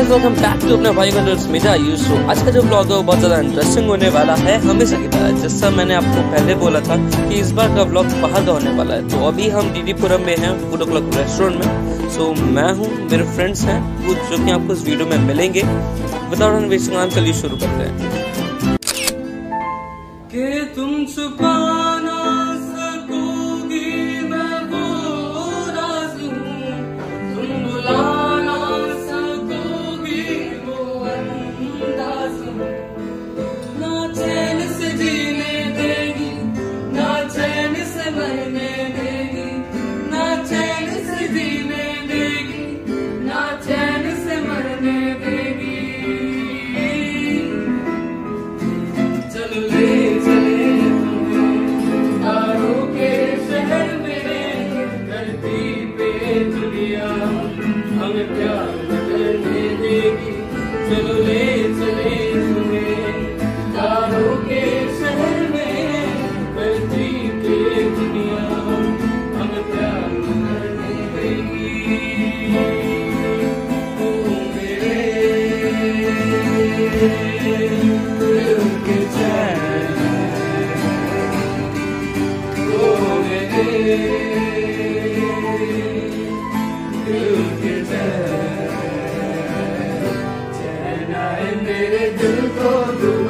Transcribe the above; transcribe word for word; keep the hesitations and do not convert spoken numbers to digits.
Guys, welcome back to अपने भाई का दोस्त मेरा आयुष। आज का जो ब्लॉग है वो बहुत ज़्यादा इंटरेस्टिंग होने वाला है हमेशा की तरह। जैसा मैंने आपको पहले बोला था कि इस बार का ब्लॉग बाहर का होने वाला है। तो अभी हम डीडीपुरम में हैं, फूड ओ क्लॉक रेस्टोरेंट में। सो मैं हूँ, मेरे फ्रेंड्स हैं कुछ जो कि आपको इस वीडियो में मिलेंगे। विदाउट एनी वेस्टिंग टाइम चलिए शुरू करते हैं। कि तुम छुपा ना सकोगी मैं वो राज़ हूँ, तुम बुला ना सकोगी वो अंदाज़ हूँ। ना चैन से जीने देगी, ना चैन से मरने देगी, ना चैन से जीने देगी, ना चैन से मरने देगी। चलो ले चले तुम्हें तारों के शहर में, धरती पे दुनिया हमें प्यार करने देगी। चलो ले चले तुम्हें तारों के शहर में, धरती पे दुनिया हमें प्यार करने देगी। ओ मेरे दिल के चैन, ओ मेरे दिल के चैन, चैन आए मेरे दिल को दूर।